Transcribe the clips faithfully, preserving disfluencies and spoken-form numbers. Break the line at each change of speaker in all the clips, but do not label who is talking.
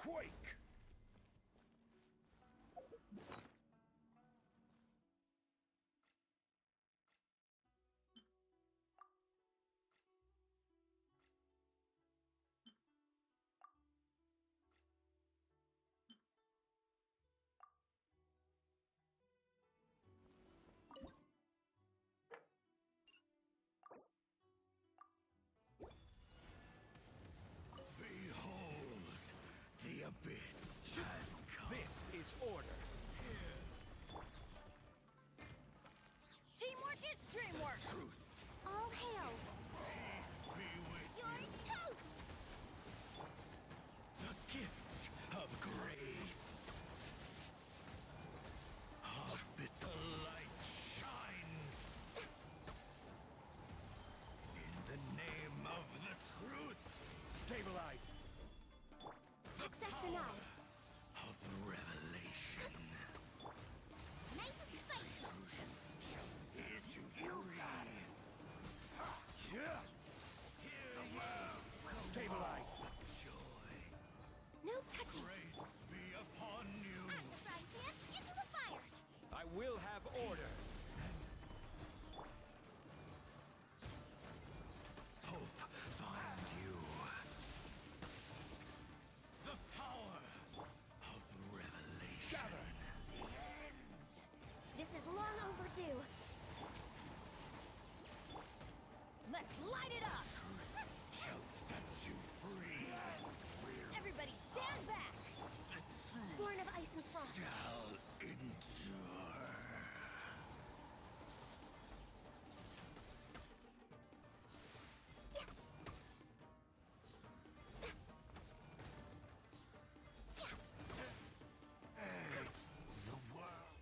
quake!
Behold, the abyss has come.
This is order.
Teamwork is dreamwork!
Truth
All hail!
be with
You're toast!
the gifts of grace. Abyssal light shine. In the name of the truth
Stabilize.
Access denied.
of revelation.
Nice and spicy.
Is free.
Yeah.
Hear ye
Stabilize.
joy.
No touching.
Grace be upon you.
Out the frying pan, into the fire!
I will have order.
Hope find you. The power of revelation.
Gather.
This is long overdue. Let's light it up!
Shall set you free.
Everybody stand back! Born of ice and frost.
Shall endure. The world.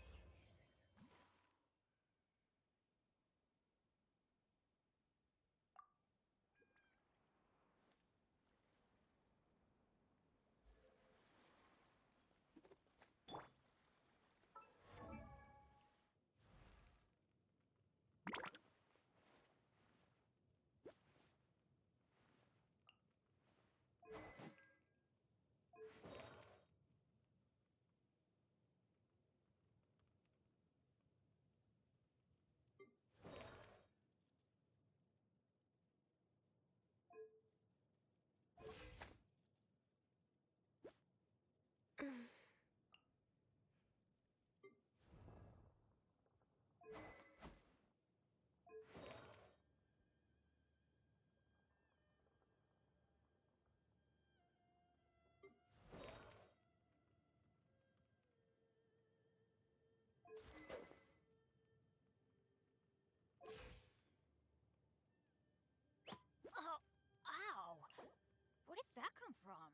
Oh, ow! Where did that come from?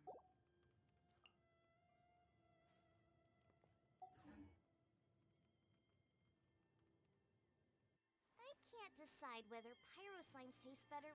I can't decide whether pyro slimes taste better